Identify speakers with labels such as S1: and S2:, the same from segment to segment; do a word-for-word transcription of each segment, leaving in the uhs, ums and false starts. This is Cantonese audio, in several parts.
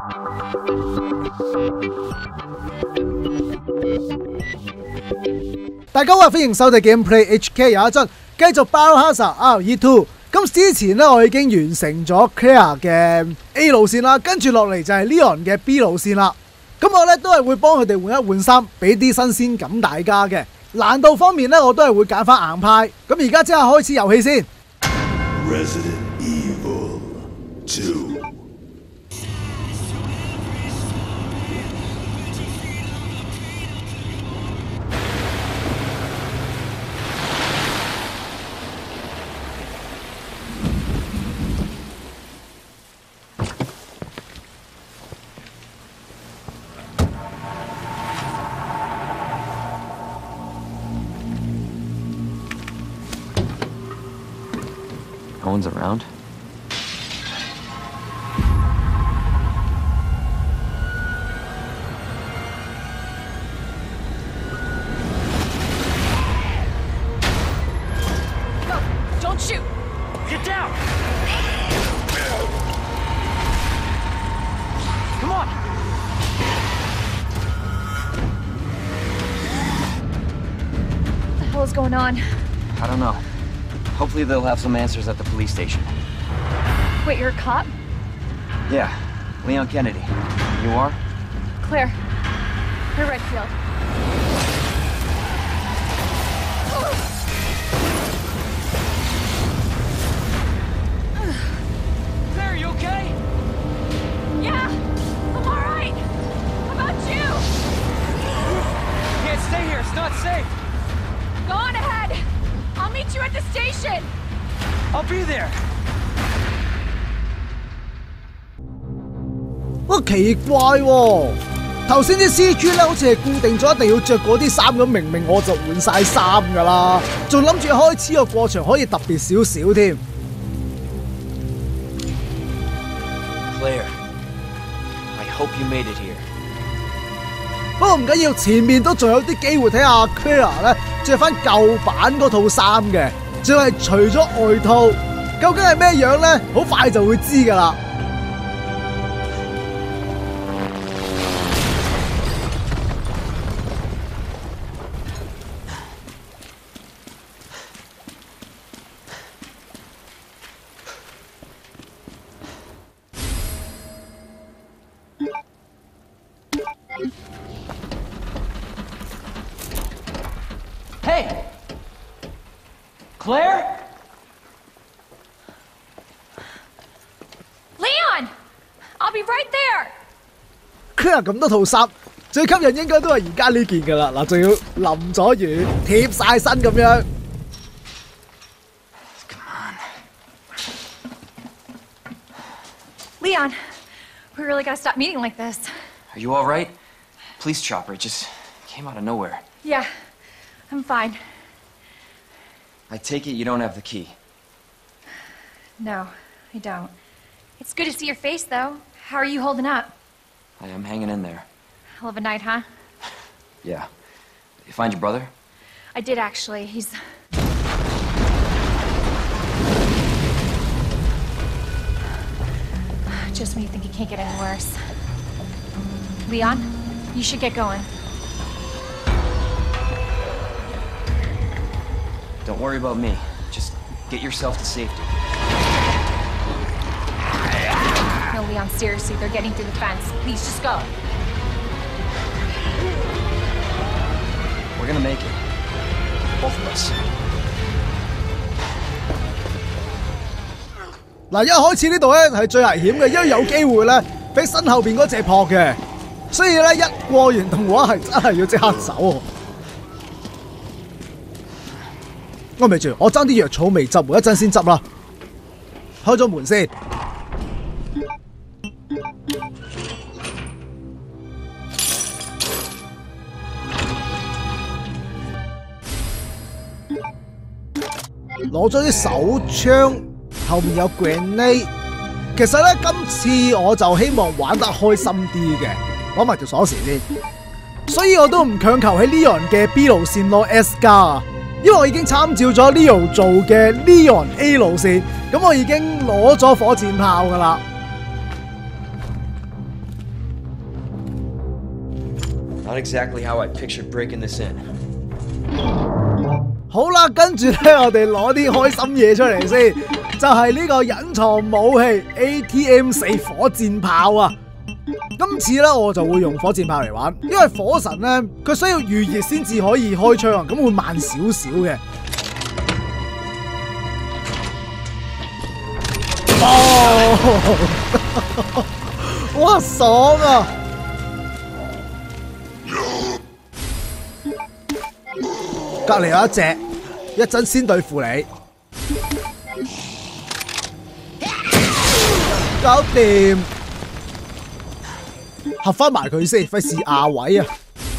S1: 大家好，歡迎收睇 Gameplay H K 有一陣，繼續 Biohazard R E 二。咁之前咧，我已經完成咗 Claire 嘅 A 路線啦，跟住落嚟就係 Leon 嘅 B 路線啦。咁我咧都係會幫佢哋換一換衫，俾啲新鮮感大家嘅。難度方面咧，我都係會揀翻硬派。咁而家即刻開始遊戲先。
S2: Resident Evil two.
S3: No one's around.
S4: Go! Don't shoot!
S5: Get down! Come on!
S4: What the hell is going on?
S3: I don't know. Hopefully they'll have some answers at the police station.
S4: Wait, you're a cop?
S3: Yeah, Leon Kennedy. You are?
S4: Claire. Claire Redfield.
S5: Claire, you okay?
S4: Yeah! I'm alright! How about you?
S5: Can't stay here, it's not safe!
S4: Go on ahead! I'll meet you at the station!
S5: I'll be there!
S1: 哇，奇怪喎！頭先啲 C G 咧好似係固定咗，一定要着嗰啲衫咁，明明我就換晒衫㗎啦，仲諗住開始個過場可以特別少少添。
S3: Claire, I hope you made it here.
S1: 不過唔緊要，前面都仲有啲機會睇下 Claire 咧着翻舊版嗰套衫嘅，仲係除咗外套，究竟係咩樣咧？好快就會知㗎啦。
S5: Hey! Claire?
S4: Leon! I'll be right there!
S1: Claire 咁多套衫，最吸引應該都係而家呢件㗎啦。嗱，仲要淋咗雨，貼晒身咁樣。
S3: Come on.
S4: Leon, we really gotta stop meeting like this.
S3: Are you all right? Police chopper just came out of nowhere.
S4: Yeah, I'm fine.
S3: I take it you don't have the key.
S4: No, I don't. It's good to see your face, though. How are you holding up?
S3: I am hanging in there.
S4: Hell of a night, huh?
S3: Yeah. You find your brother?
S4: I did, actually. He's... Just when you think it can't get any worse. Leon, you should get going.
S3: Don't worry about me. Just get yourself to safety.
S4: No, Leon, seriously, they're getting through the fence. Please, just go.
S3: We're gonna make it. Both of us.
S1: 嗱，一開始呢度咧係最危險嘅，因為有機會咧俾身後邊嗰隻撲嘅，所以咧一過完動畫係真係要即刻走。我咪住，我爭啲藥草未執喎，一陣先執啦。開咗門先。攞咗啲手槍，後面有 grenade。其實咧，今次我就希望玩得開心啲嘅，攞埋條鎖匙先。所以我都唔強求喺 Leon 嘅 B 路線攞 S 加啊，因為我已經參照咗 Leo 做嘅 Leon A 路線，咁我已經攞咗火箭炮噶啦。
S3: Not exactly how I pictured breaking this in.
S1: 好啦，跟住咧，我哋攞啲開心嘢出嚟先，就係呢個隱藏武器 A T M 四火箭炮啊！今次咧我就會用火箭炮嚟玩，因為火神咧佢需要預熱先至可以開槍啊，咁會慢少少嘅。哦，哇，爽啊！隔離有一隻，一陣先對付你，搞掂，合翻埋佢先，費事壓位啊！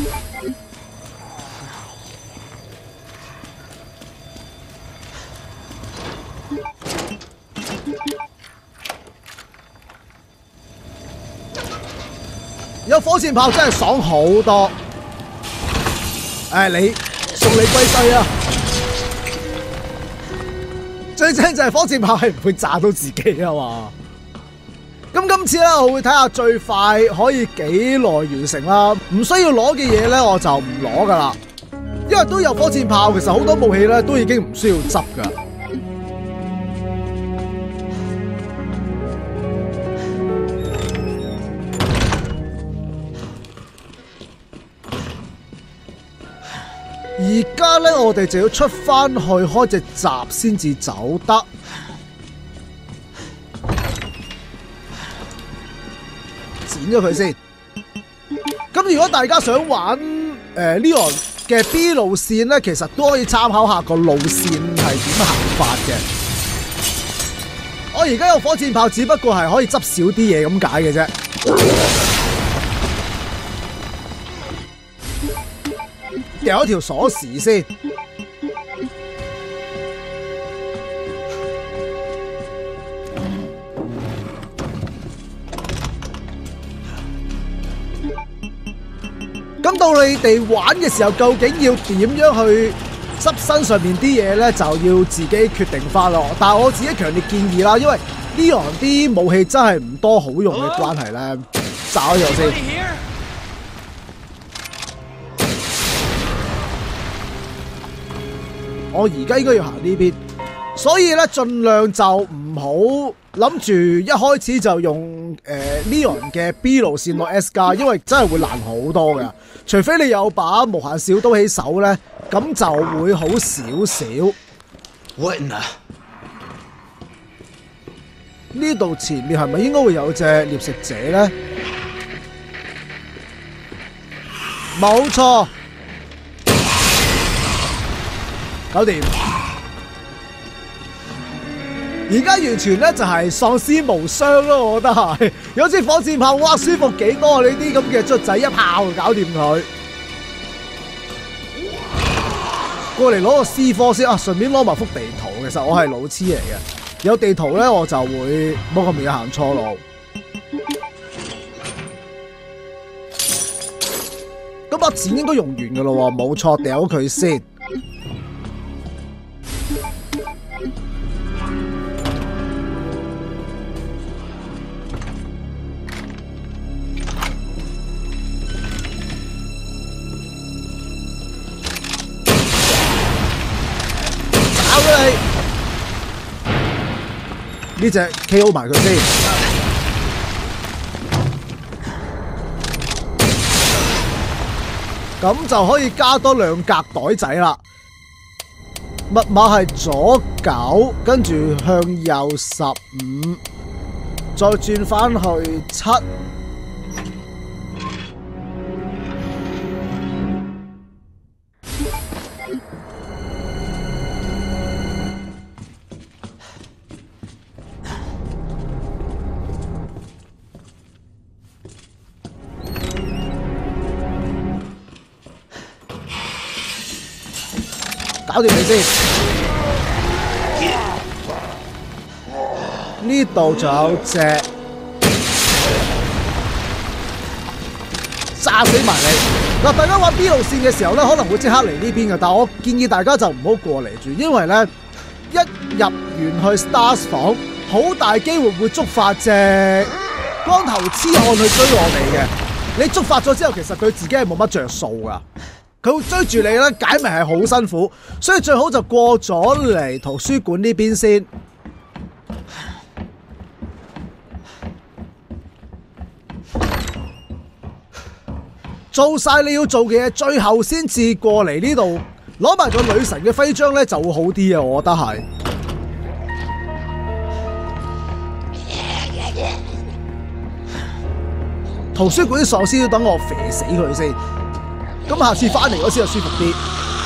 S1: 有火箭炮真係爽好多。誒，你送你歸西啊！最正就係火箭炮係唔會炸到自己啊嘛。咁今次咧，我會睇下最快可以幾耐完成啦。唔需要攞嘅嘢咧，我就唔攞噶啦。因為都有火箭炮，其實好多武器咧都已經唔需要執噶。而家咧，我哋就要出翻去開隻閘先至走得。剪咗佢先。咁如果大家想玩誒 Leon 嘅 B 路線咧，其實都可以參考下個路線係點行法嘅。我而家有火箭炮，只不過係可以執少啲嘢咁解嘅啫。掉一條鎖匙先，咁到你哋玩嘅時候，究竟要點樣去執身上面啲嘢咧，就要自己決定翻咯。但係我自己強烈建議啦，因為Leon啲武器真係唔多好用嘅關係咧，炸咗先。我而家應該要行呢邊，所以咧盡量就唔好諗住一開始就用誒、呃、Leon 嘅 B 路線落 S 加，因為真係會難好多嘅。除非你有把無限小刀起手咧，咁就會好少少。
S3: What in the？
S1: 呢度前面係咪應該會有隻獵食者咧？冇錯。搞掂！而家完全咧就係喪屍無雙咯，我覺得係有支火箭炮，哇舒服幾多啊！呢啲咁嘅卒仔一炮搞掂佢。過嚟攞個 C 科先啊，順便攞埋幅地圖。其實我係老痴嚟嘅，有地圖咧我就會冇咁容易行錯路。咁把剪應該用完噶咯喎，冇錯，掉佢先。呢隻 K O 埋佢先，咁就可以加多兩格袋仔啦。密碼係左九，跟住向右十五，再轉返去七。搞掂你先，呢度仲有隻炸死埋你嗱！大家玩 B 路線嘅時候咧，可能會即刻嚟呢邊嘅，但我建議大家就唔好過嚟住，因為咧一入完去 Stars 房，好大機會會觸發隻光頭痴漢去追我哋嘅。 你觸發咗之後，其實佢自己係冇乜着數噶。佢會追住你咧，解謎係好辛苦，所以最好就過咗嚟圖書館呢邊先。做晒你要做嘅嘢，最後先至過嚟呢度攞埋個女神嘅徽章咧，就會好啲啊！我覺得係。圖書館啲喪屍都等我肥死佢先，咁下次翻嚟嗰時就舒服啲。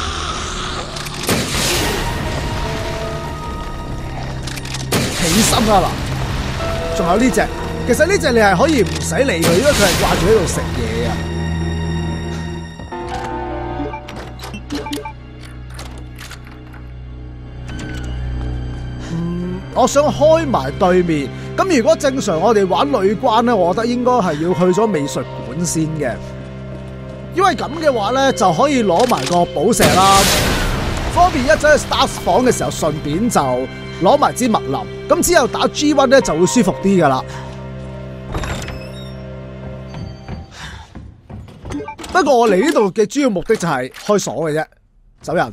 S1: 起身啊嗱，仲有呢隻，其實呢隻你係可以唔使理佢，因為佢係掛住喺度食嘢啊。嗯，我想開埋對面。咁如果正常我哋玩女關咧，我覺得應該係要去咗美術館先嘅，因為咁嘅話咧就可以攞埋個寶石啦，方便一走去 Stars 房嘅時候順便就攞埋支密林，咁之後打 G 一 咧就會舒服啲噶啦。不過我嚟呢度嘅主要目的就係開鎖嘅啫，走人。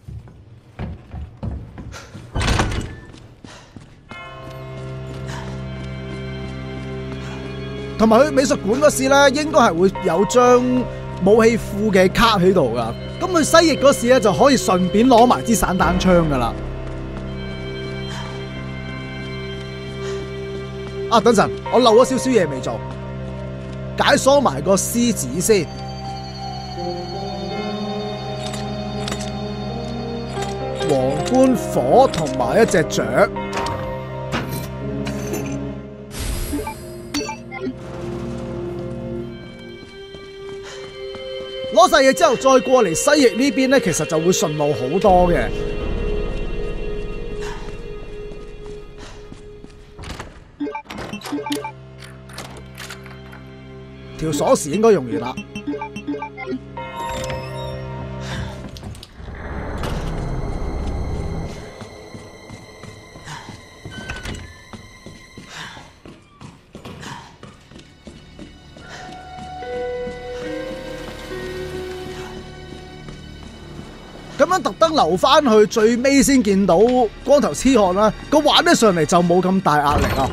S1: 同埋去美術館嗰時咧，應該係會有張武器庫嘅卡喺度噶。咁去西翼嗰時咧，就可以順便攞埋支散彈槍噶啦。啊，等陣，我漏咗少少嘢未做，解鎖埋個獅子先。皇冠火同埋一隻雀。攞晒嘢之後，再過嚟西翼呢邊咧，其實就會順路好多嘅。條鎖匙應該用完啦。咁樣特登留翻去最尾先見到光頭痴漢啦，個玩得上嚟就冇咁大壓力啊！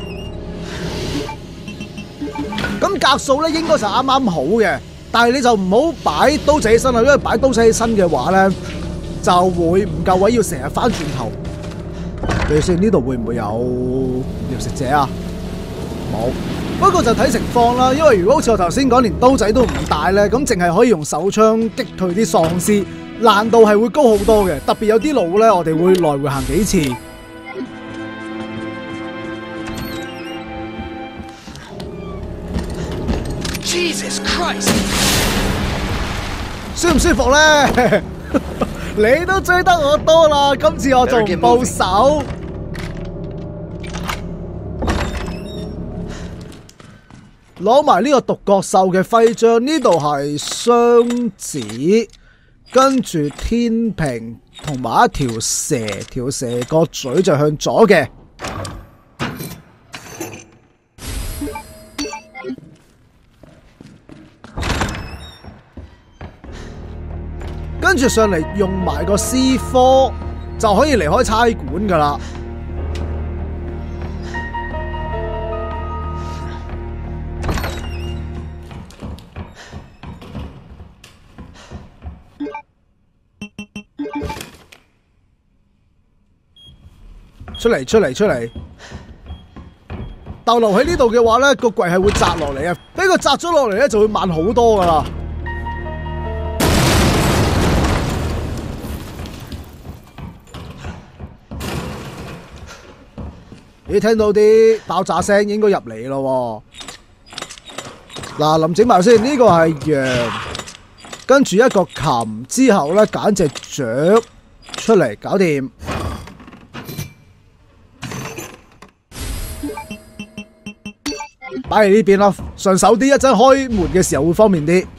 S1: 咁格數咧應該就啱啱好嘅，但係你就唔好擺刀仔起身啦，因為擺刀仔起身嘅話咧就會唔夠位，要成日翻轉頭。你先呢度會唔會有獵食者啊？冇，不過就睇情況啦。因為如果好似我頭先講，連刀仔都唔帶咧，咁淨係可以用手槍擊退啲喪屍。難度係會高好多嘅，特別有啲路咧，我哋會來回行幾次。
S3: Jesus Christ！
S1: 舒唔舒服咧？你都追得我多啦，今次我仲唔報仇？攞埋呢個獨角獸嘅徽章，呢度係雙子。跟住天平同埋一條蛇，條蛇個嘴就向左嘅。跟住上嚟用埋個 C 科就可以離開差館噶啦。出嚟出嚟出嚟！逗留喺呢度嘅話咧，個櫃係會砸落嚟啊！俾佢砸咗落嚟咧，就會慢好多噶啦。你聽到啲爆炸聲，應該入嚟咯。嗱，臨整埋先，呢個係羊，跟住一個琴之後咧，揀隻雀出嚟，搞掂。擺喺呢邊啦，順手啲，一陣開門嘅時候會方便啲。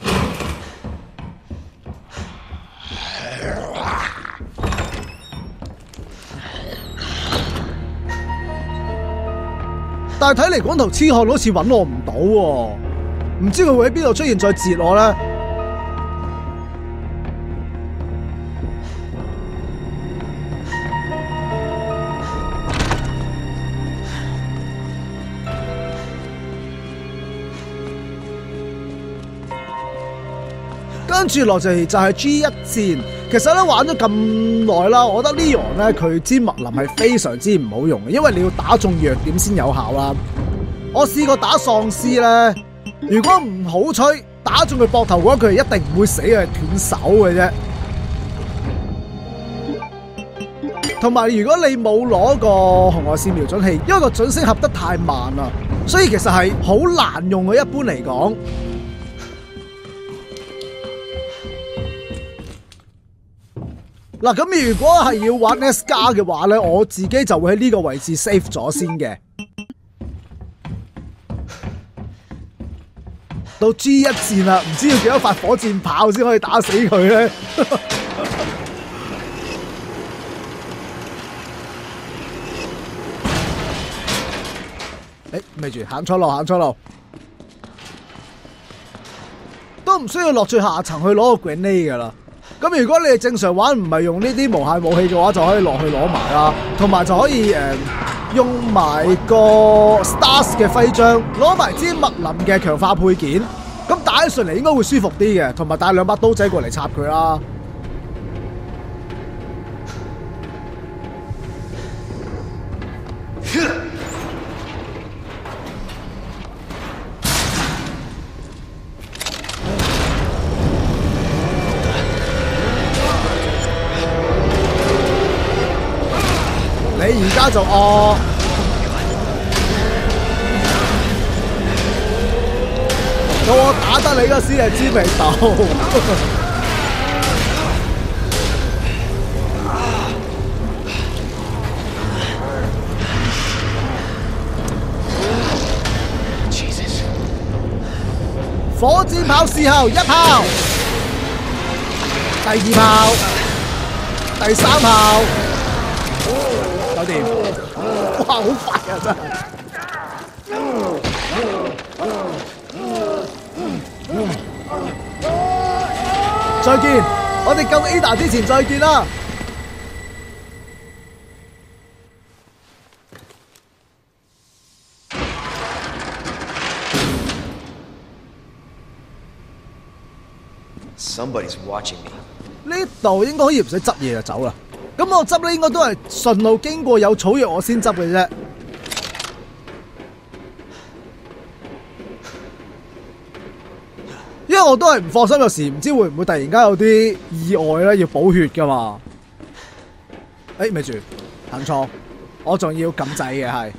S1: 但係睇嚟光頭痴漢好似揾我唔到喎。 唔知佢會喺邊度出現再截我咧？跟住落嚟就係 G 一戰，其實咧玩咗咁耐啦，我覺得 Leon 咧佢支麥林係非常之唔好用嘅，因為你要打中弱點先有效啦。我試過打喪屍咧，如果唔好彩打中佢膊頭嘅話，佢係一定唔會死嘅，係斷手嘅啫。同埋如果你冇攞個紅外線瞄準器，因為個準星合得太慢啦，所以其實係好難用嘅。一般嚟講。嗱，咁如果係要玩 S 加嘅話咧，我自己就會喺呢個位置 save 咗先嘅。到 G 一戰啦，唔知要幾多發火箭炮先可以打死佢咧？誒，咪住，行錯路，行錯路，都唔需要落最下層去攞個 grenade 噶啦。咁如果你係正常玩，唔係用呢啲無限武器嘅話，就可以落去攞埋啦，同埋就可以誒、呃、用埋個 Stars 嘅徽章，攞埋支麥林嘅強化配件，咁打起上嚟應該會舒服啲嘅，同埋帶兩把刀仔過嚟插佢啦。你而家就哦，到我打得你嗰時係知味道。火箭炮事後一炮，第二炮，第三炮。搞掂！哇，好快啊，真係！再見，我哋救 Ada 之前再見啦！
S3: Somebody's watching me.
S1: 呢度應該可以唔使執嘢就走啦。咁我執咧應該都係順路經過有草藥我先執嘅啫。因為我都係唔放心，有時唔知會唔會突然間有啲意外咧，要補血噶嘛。誒，咪住，行錯，我仲要撳掣嘅係。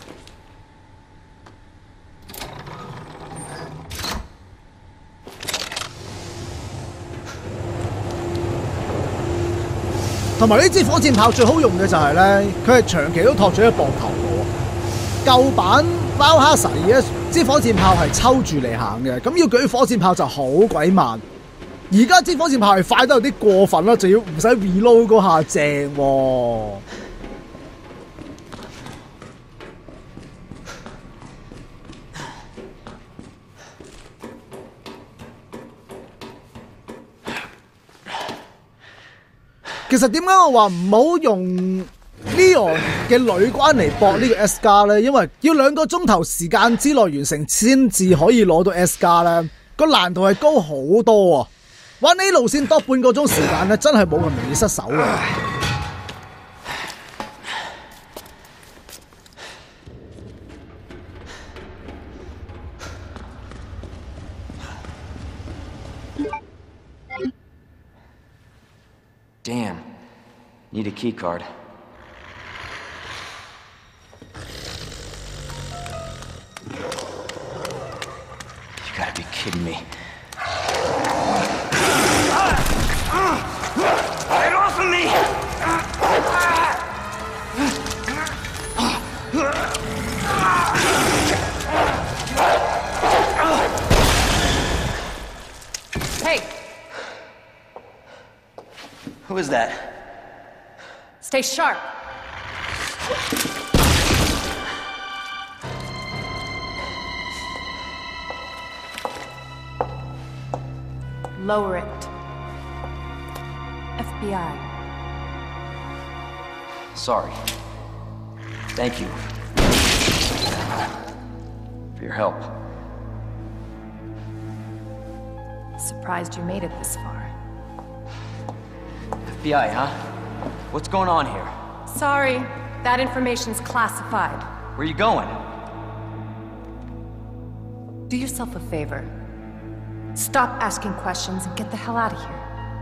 S1: 同埋呢支火箭炮最好用嘅就係咧，佢係長期都托住喺膊頭嘅喎。舊版包哈薩嘅支火箭炮係抽住嚟行嘅，咁要舉火箭炮就好鬼慢。而家支火箭炮係快得有啲過分啦，就要唔使 reload 嗰下正喎。其實點解我話唔好用 Leon 嘅女關嚟搏呢個 S 加咧？因為要兩個鐘頭時間之內完成先至可以攞到 S 加咧，個難度係高好多啊！玩呢路線多半個鐘時間咧，真係冇咁容易失手嘅。
S3: Damn. Need a key card. You gotta be kidding me. Get off of me!
S6: Hey!
S3: Who is that?
S6: Stay sharp. Lower it. F B I.
S3: Sorry. Thank you for your help.
S6: Surprised you made it this far.
S3: F B I, huh? What's going on here?
S6: Sorry, that information's classified.
S3: Where are you going?
S6: Do yourself a favor. Stop asking questions and get the hell out of here.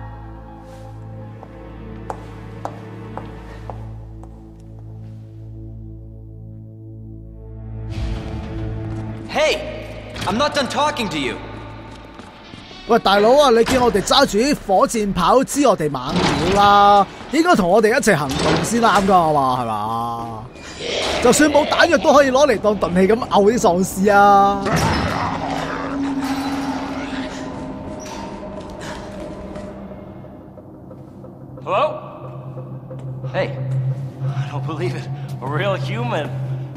S3: Hey! I'm not done talking to you!
S1: 喂，大佬啊，你見我哋揸住啲火箭炮，知我哋猛料啦，應該同我哋一齊行動先啱㗎嘛，係嘛？就算冇彈藥都可以攞嚟當鈍器咁毆啲喪屍啊！
S5: Hello?
S3: Hey,
S5: I don't believe it. A real human.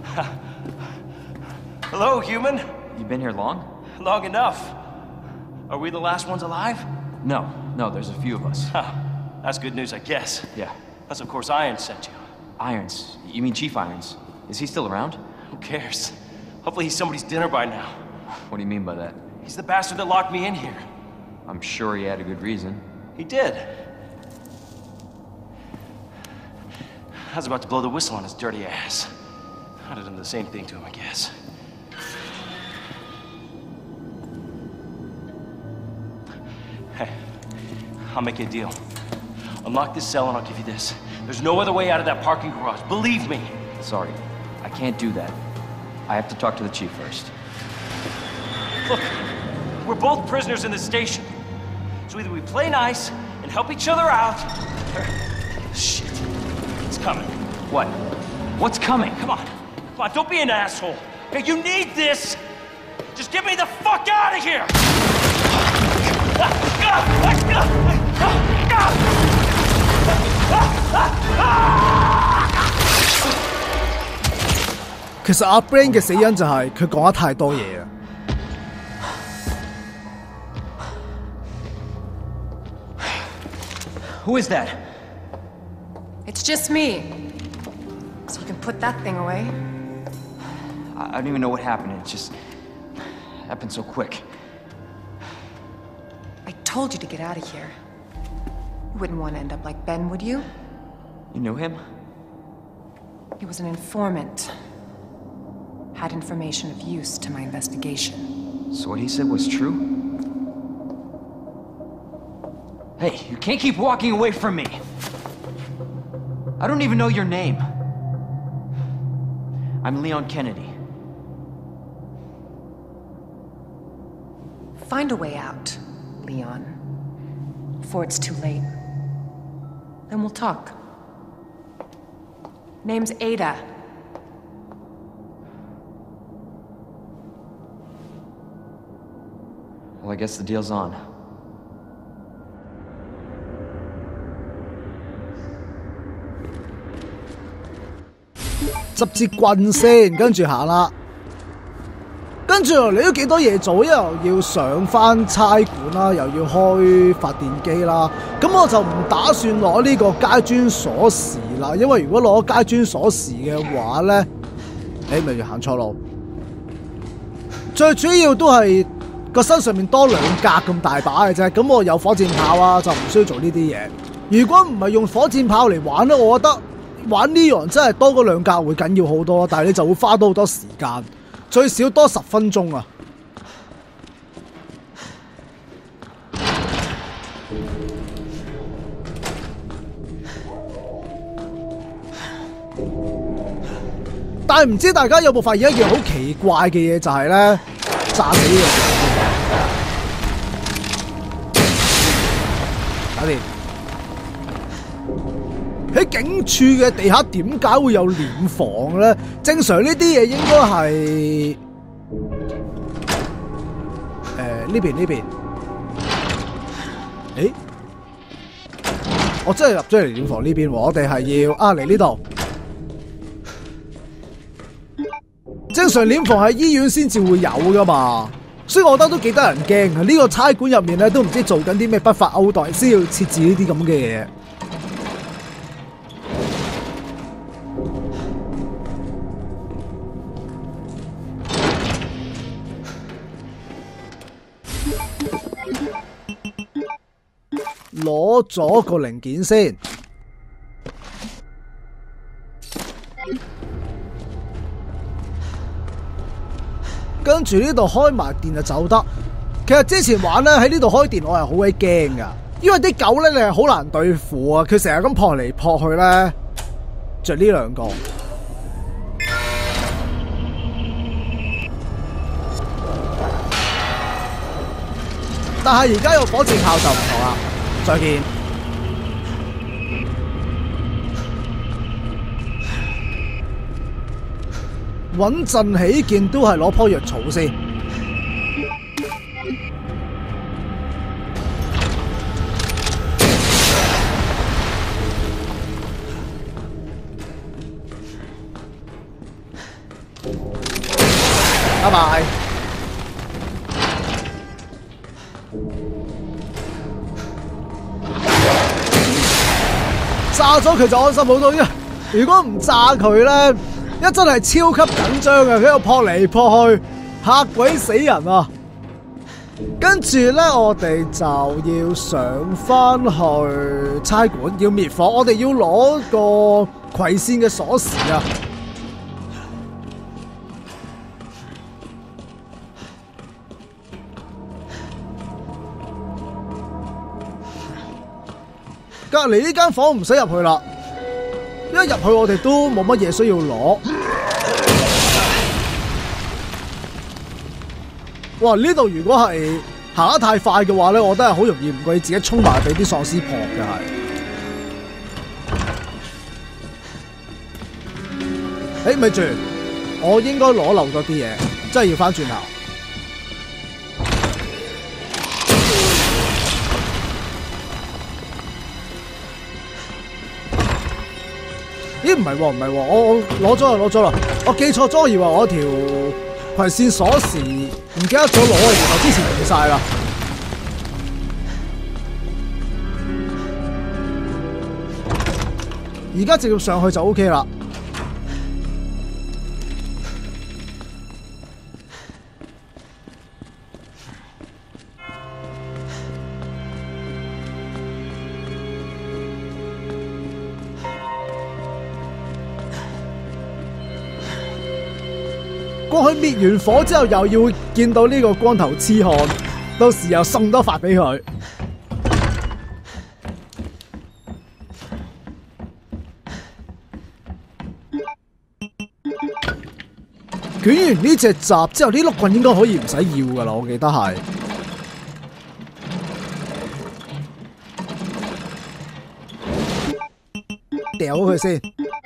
S5: Hello, human.
S3: you been here long?
S5: Long enough. Are we the last ones alive?
S3: No, no, there's a few of us.
S5: Huh. That's good news, I guess.
S3: Yeah.
S5: Unless, of course, Iron sent you.
S3: Irons. You mean Chief Irons? Is he still around?
S5: Who cares? Hopefully he's somebody's dinner by now.
S3: What do you mean by that?
S5: He's the bastard that locked me in here.
S3: I'm sure he had a good reason.
S5: He did. I was about to blow the whistle on his dirty ass. I'd have done the same thing to him, I guess. Hey, I'll make you a deal. Unlock this cell and I'll give you this. There's no other way out of that parking garage. Believe me.
S3: Sorry, I can't do that. I have to talk to the chief first.
S5: Look, we're both prisoners in this station. So either we play nice and help each other out, or... Shit. It's coming.
S3: What? What's coming?
S5: Come on. Come on, don't be an asshole. Hey, you need this! Just get me the fuck out of here! Ah!
S1: 其實阿 Brain 嘅死因就係佢講得太多嘢啊！
S3: Who is that?
S6: It's just me. So you can put that thing away.
S3: I I don't even know what happened. It just happened so quick.
S6: I told you to get out of here. You wouldn't want to end up like Ben, would you?
S3: You knew him?
S6: He was an informant. Had information of use to my investigation.
S3: So what he said was true? Hey, you can't keep walking away from me! I don't even know your name. I'm Leon Kennedy.
S6: Find a way out, Leon. Before it's too late. Then we'll talk. Name's Ada.
S3: Well, I guess the deal's on.
S1: 執支棍先，跟住行啦。跟住你都幾多嘢做，因為又要上翻差館啦，又要開發電機啦。咁我就唔打算攞呢個街磚鎖匙啦，因為如果攞街磚鎖匙嘅話咧，你咪要行錯路。最主要都係個身上面多兩格咁大把嘅啫。咁我有火箭炮啊，就唔需要做呢啲嘢。如果唔係用火箭炮嚟玩咧，我覺得玩呢樣真係多嗰兩格會緊要好多，但係你就會花多好多時間，最少多十分鐘啊！但係唔知大家有冇發現一樣好奇怪嘅嘢，就係咧炸死呢樣，搞掂。喺警署嘅地下點解會有殮房咧？正常呢啲嘢應該係誒呢邊呢邊。誒，我真係入咗嚟殮房呢邊喎，我哋係要啊嚟呢度。正常殮房喺醫院先至會有噶嘛， 所以我覺得都幾得人驚啊！呢、這個差館入面咧都唔知做緊啲咩不法勾當，先要設置呢啲咁嘅嘢。攞咗個零件先，跟住呢度開埋電就走得。其實之前玩咧喺呢度開電我係好鬼驚噶，因為啲狗咧你係好難對付啊，佢成日咁撲嚟撲去咧，着呢兩個。但係而家有火箭炮就唔同啦。再見。穩陣起見都係攞棵藥草先。拜拜。炸咗佢就安心好多，因為如果唔炸佢咧，一真係超級緊張嘅，佢喺度撲嚟撲去，嚇鬼死人啊！跟住咧，我哋就要上翻去差館，要滅火，我哋要攞個葵扇嘅鎖匙啊！隔離呢間房唔使入去啦，因為入去我哋都冇乜嘢需要攞。哇！呢度如果係行得太快嘅話咧，我覺得係好容易唔覺意自己衝埋俾啲喪屍撲嘅係。誒，咪住，我應該攞漏咗啲嘢，真係要翻轉頭。咦，唔係喎，唔係喎，我我攞咗啦，攞咗啦，我記錯咗，以為我條葵扇鎖匙唔記得咗攞，原來之前用晒啦。而家直接上去就 OK 啦。過去滅完火之後，又要見到呢個光頭痴漢，到時又送多發俾佢。捲完呢隻閘之後，呢碌棍應該可以唔使要噶啦，我記得係。掉咗佢先。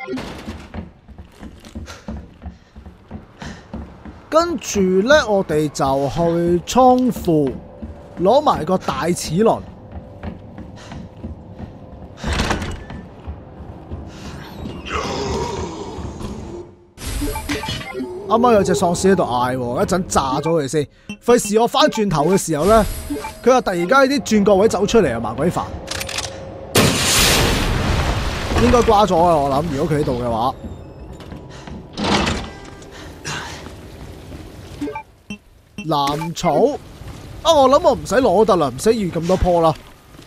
S1: 跟住咧，我哋就去倉庫攞埋個大齒輪。啱啱有隻喪屍喺度嗌，一陣炸咗佢先。費事我翻轉頭嘅時候咧，佢話突然間啲轉角位走出嚟啊，麻鬼煩。應該瓜咗啊！我諗，如果佢喺度嘅話。藍草啊！我諗我唔使攞得啦，唔使預咁多棵啦。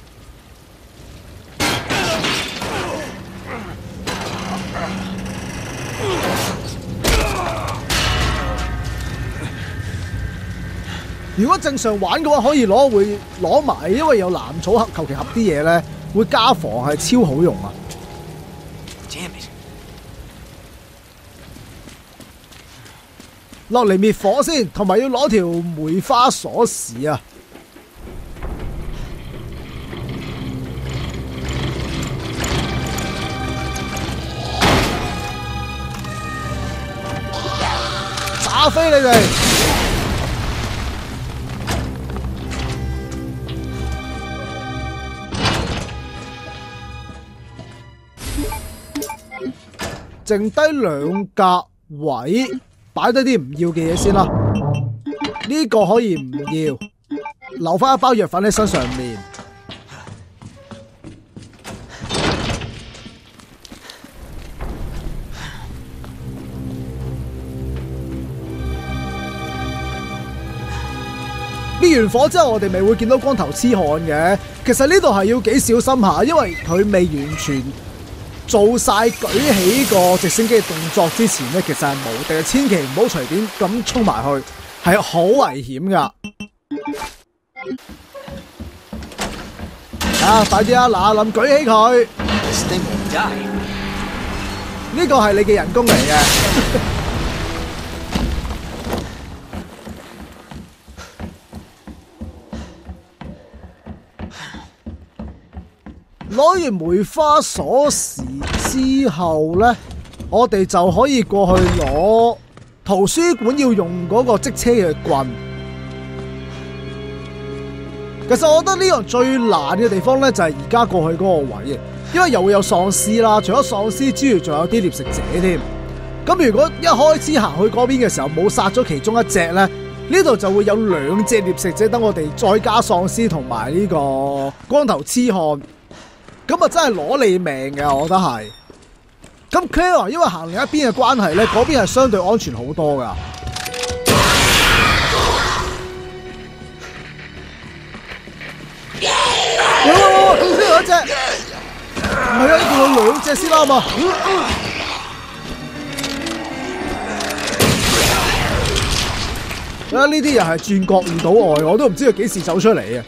S1: 如果正常玩嘅話，可以攞會攞埋，因為有藍草盒，求其合啲嘢咧，會加防係超好用啊！落嚟滅火先，同埋要攞條梅花鎖匙啊！炸飛你哋！剩低兩格位。擺低啲唔要嘅嘢先啦。 呢個可以唔要，留翻一包藥粉喺身上面。滅完火之後，我哋咪會見到光頭痴漢嘅。其實呢度係要幾小心下，因為佢未完全做晒舉起個直升機嘅動作之前咧，其實係無敵，千祈唔好隨便咁衝埋去，係好危險噶。啊，快啲啊，嗱臨舉起佢。呢個係你嘅人工嚟嘅。攞完梅花鎖匙之後咧，我哋就可以過去攞圖書館要用嗰個積車嘅棍。其實我覺得呢樣最難嘅地方咧，就係而家過去嗰個位嘅，因為又會有喪屍啦，除咗喪屍之餘，仲有啲獵食者添。咁如果一開始行去嗰邊嘅時候冇殺咗其中一隻咧，呢度就會有兩隻獵食者等我哋再加喪屍同埋呢個光頭痴漢。咁啊，真係攞你命嘅，我覺得係。咁 Clara 因為行另一邊嘅關係咧，嗰邊係相對安全好多噶。喂喂喂，呢度有一隻，唔係啊，呢度有兩隻先啱啊！啊，呢啲又係轉角遇到愛，我都唔知佢幾時走出嚟嘅。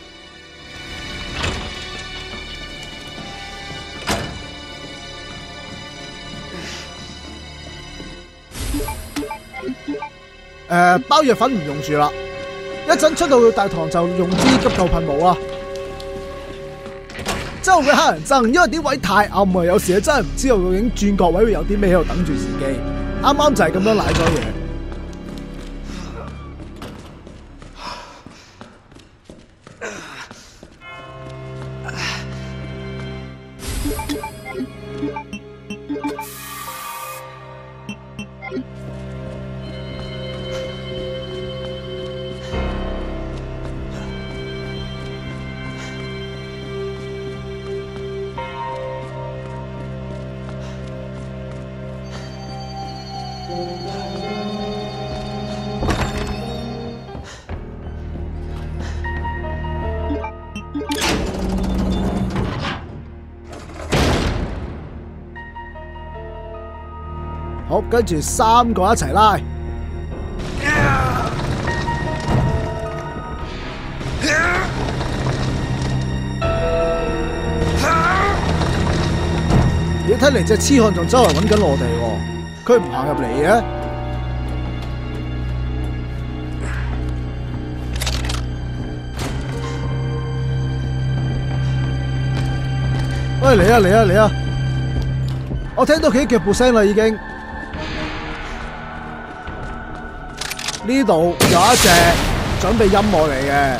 S1: 誒、呃、包藥粉唔用住啦，一陣出到大堂就用支急救噴霧啦。真係會乞人憎，因為啲位太暗啊，有時真係唔知道究竟轉角位會有啲咩喺度等住自己。啱啱就係咁樣賴咗嘢。好，跟住三個一齊拉。咦，睇嚟隻痴漢仲周圍揾緊我哋喎，佢唔行入嚟嘅。喂，嚟啊嚟啊嚟啊！我聽到佢腳步聲啦，已經。呢度有一隻準備陰我嚟嘅。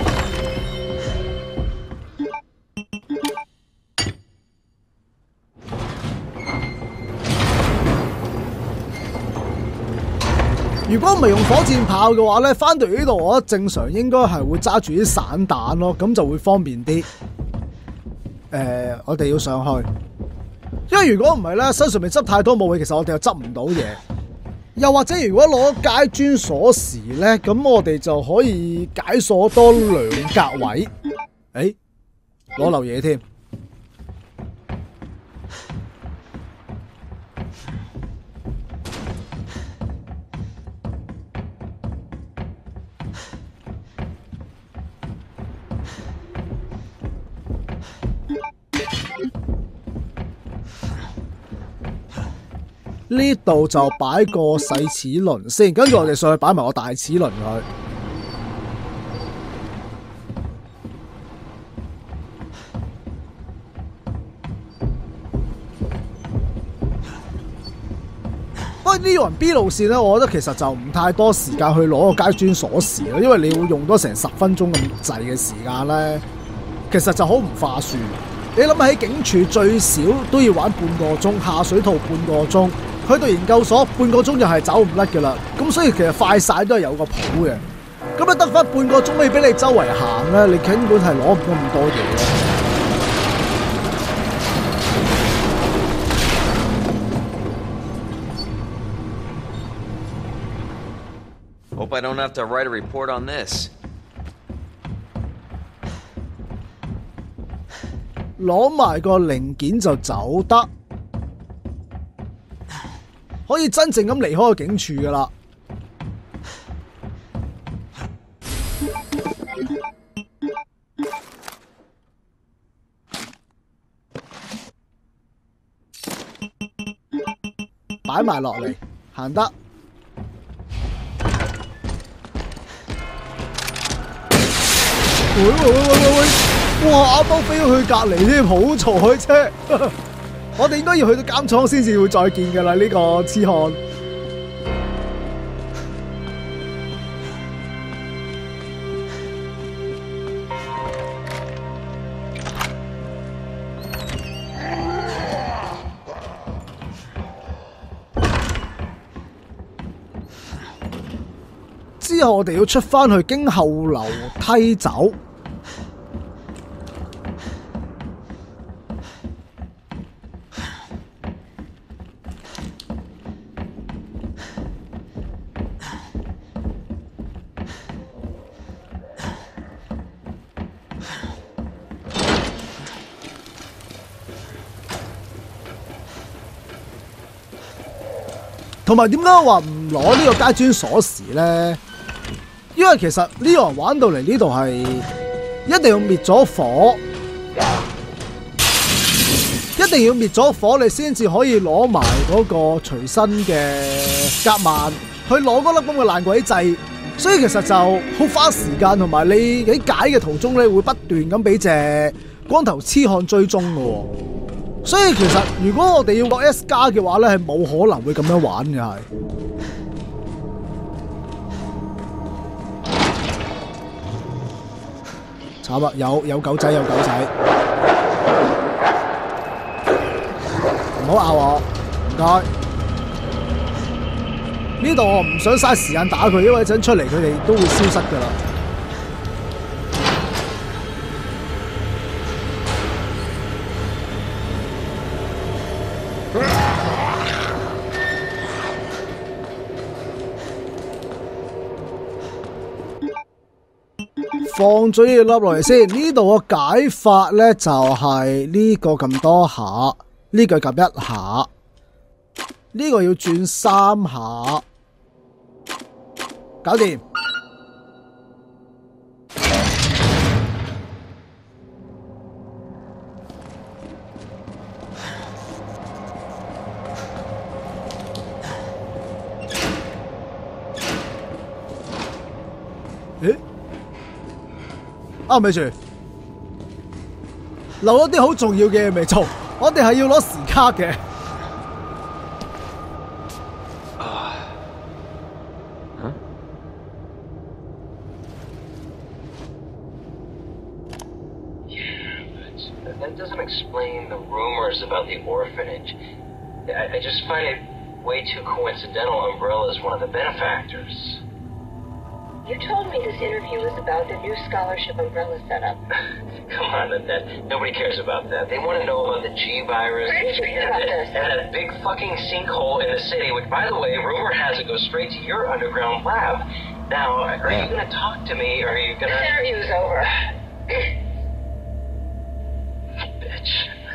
S1: 如果唔係用火箭炮嘅話咧，翻到嚟呢度，我覺得正常應該係會揸住啲散彈咯，咁就會方便啲。誒、呃，我哋要上去，因為如果唔係咧，身上面執太多武器，其實我哋又執唔到嘢。又或者如果攞街磚鎖匙咧，咁我哋就可以解鎖多兩格位。誒，攞漏嘢添。呢度就擺個細齒輪先，跟住我哋上去擺埋個大齒輪佢。不過呢輪 B 路線咧，我覺得其實就唔太多時間去攞個街磚鎖匙咯，因為你會用多成十分鐘咁滯嘅時間咧，其實就好唔划算。你諗喺警署最少都要玩半個鐘，下水道半個鐘。去去到研究所半個鐘就係走唔甩㗎啦。咁所以其實快晒都係有個譜嘅。咁你得翻半個鐘可以俾你周圍行咧，你根本係攞唔到咁多嘢咯。
S7: Hope I don't have to write a report on this.
S1: 攞埋個零件就走得，可以真正咁離開個警署㗎啦。擺埋落嚟，行得。喂喂喂喂喂喂！哇！啱啱飛咗去隔離添，好彩啫！我哋應該要去到監倉先至會再見㗎啦，呢、呢個痴漢。之後我哋要出返去經後樓梯走。同埋點解我話唔攞呢個階磚鎖匙咧？因為其實呢個人玩到嚟呢度係一定要滅咗火，一定要滅咗火，你先至可以攞埋嗰個隨身嘅夾萬去攞嗰粒咁嘅爛鬼掣。所以其實就好花時間，同埋你喺解嘅途中咧會不斷咁俾隻光頭痴漢追蹤嘅喎。所以其實如果我哋要落 S 加嘅話咧，係冇可能會咁樣玩嘅係。慘啊！有有狗仔有狗仔，唔好咬我，唔該。呢度我唔想嘥時間打佢，因為一陣出嚟佢哋都會消失㗎啦。放咗呢個粒落嚟先，呢度個解法咧就係呢個撳多下，呢個撳一下，呢個要轉三下，搞掂。誒？啊，咪住，漏咗啲好重要嘅嘢未做，我哋係要攞時卡嘅。
S7: Huh?
S8: Yeah, but that doesn't explain the rumors about the orphanage. I, I just find it way too coincidental Umbrella's one of the benefactors.
S9: You told me this interview was about the new scholarship Umbrella set up.
S8: Come on, that, that nobody cares about that. They want to know about the G virus.
S9: Where did you hear about this?
S8: And that big fucking sinkhole in the city, which, by the way, rumor has it goes straight to your underground lab. Now, are you going to talk to me, or are you going to...
S9: This interview's over.
S8: Bitch.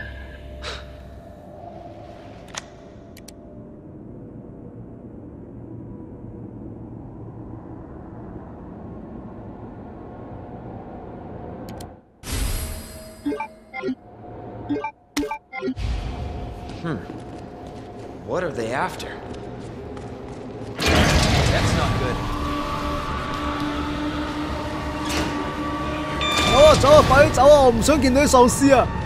S7: Hmm. What are they after? That's not good.
S1: 走啊走啊，快啲走啊！我唔想見到啲喪屍啊！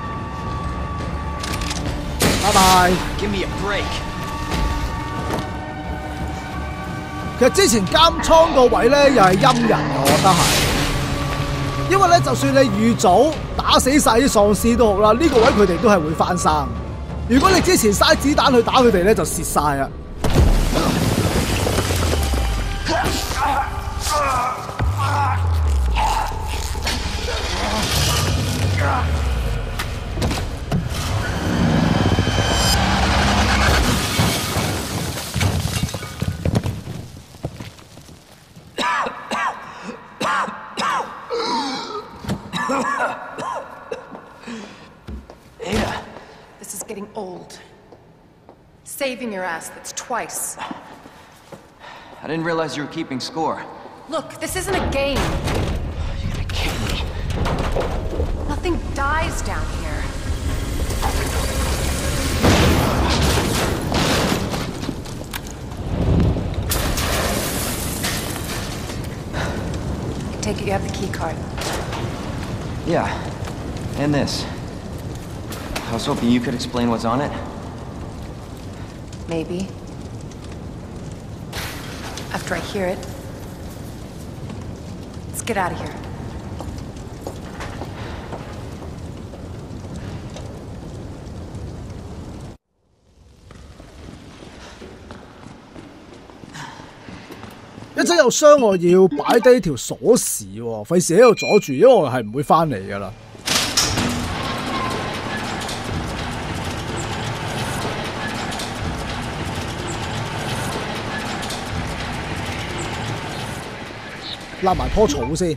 S1: 拜拜。
S3: Give me a break.
S1: 其實之前監倉個位咧又係陰人，我覺得係，因為咧就算你預早打死晒啲喪屍都好啦，呢、這個位佢哋都係會翻生。 如果你之前嘥子彈去打佢哋咧，就蝕晒啊！
S6: Ada, this is getting old. Saving your ass, that's twice.
S3: I didn't realize you were keeping score.
S6: Look, this isn't a game.
S3: You're gonna kill me.
S6: Nothing dies down here. I take it you have the key card.
S3: Yeah, and this. I was hoping you could explain what's on it.
S6: Maybe. After I hear it. Let's get out of here.
S1: 一陣有傷我要擺低條鎖匙喎，費事喺度阻住，因為我係唔會翻嚟㗎啦。立埋棵草先。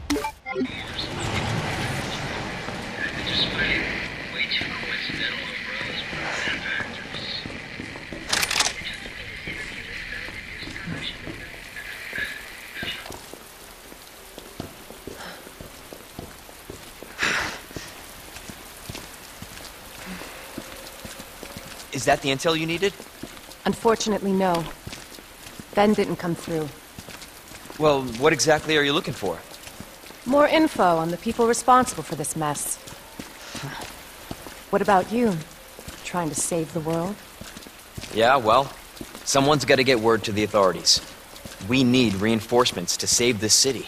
S7: Is that the intel you needed?
S6: Unfortunately, no. Ben didn't come through.
S7: Well, what exactly are you looking for?
S6: More info on the people responsible for this mess. What about you? Trying to save the world?
S7: Yeah, well, someone's got to get word to the authorities. We need reinforcements to save this city.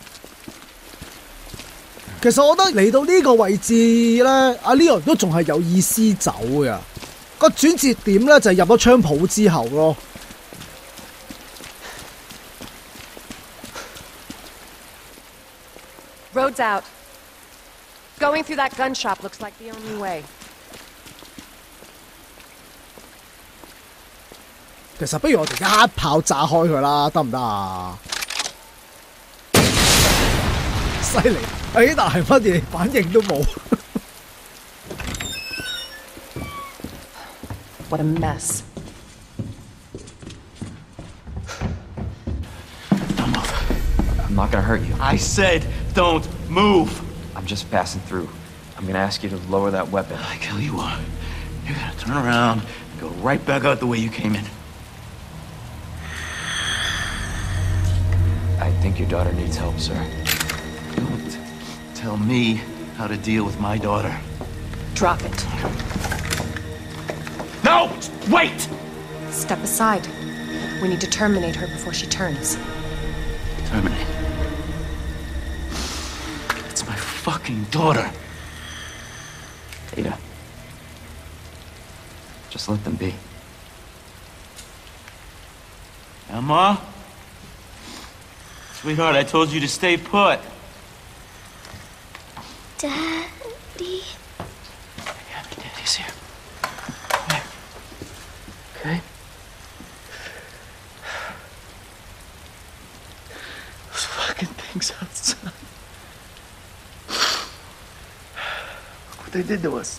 S1: 其實我覺得嚟到呢個位置咧，阿 Leon 都仲係有意思走嘅。個轉折點咧就係入咗槍鋪之後咯。
S6: Road's out. Going through that gun shop looks like the only way.
S1: 其實不如我哋一炮炸開佢啦，得唔得啊？犀利！哎，但係乜嘢反應都冇。
S6: What a mess.
S5: Don't move.
S3: I'm not gonna hurt you.
S5: I said don't move.
S3: I'm just passing through. I'm gonna ask you to lower that weapon.
S5: I kill you what? You're gonna turn around and go right back out the way you came in.
S3: I think your daughter needs help, sir.
S5: Don't tell me how to deal with my daughter.
S6: Drop it.
S5: No! Wait!
S6: Step aside. We need to terminate her before she turns.
S5: Terminate. It's my fucking daughter.
S3: Ada. Just let them be.
S5: Emma? Sweetheart, I told you to stay put.
S9: Daddy.
S5: Yeah, Daddy's here. Here. Okay? Those fucking things outside. Look what they did to us.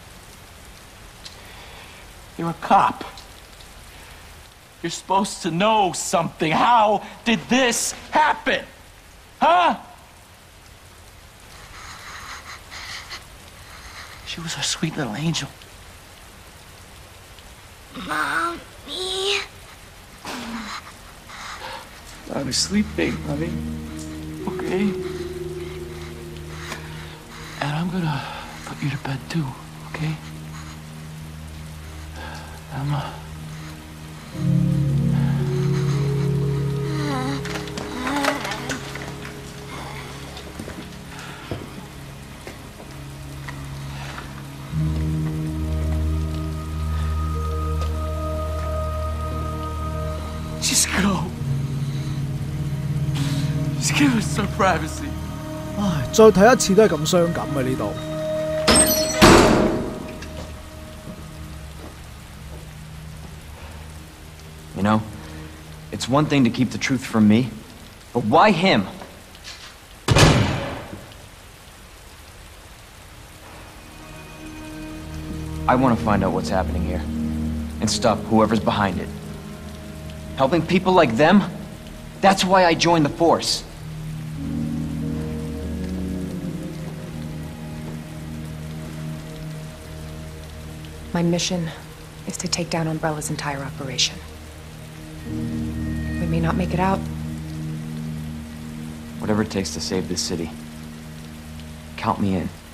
S5: You're a cop. You're supposed to know something. How did this happen? Huh? She was our sweet little angel.
S9: Mommy.
S5: I was sleeping, honey. Okay? And I'm gonna put you to bed too, okay? Emma.
S10: go. Just give us some privacy.
S1: 唉，再睇一次都係咁傷感嘅呢度。
S7: You know, it's one thing to keep the truth from me, but why him? I want to find out what's happening here, and stop whoever's behind it. Helping people like them? That's why I joined the Force.
S6: My mission is to take down Umbrella's entire operation. We may not make it out.
S7: Whatever it takes to save this city. Count me in.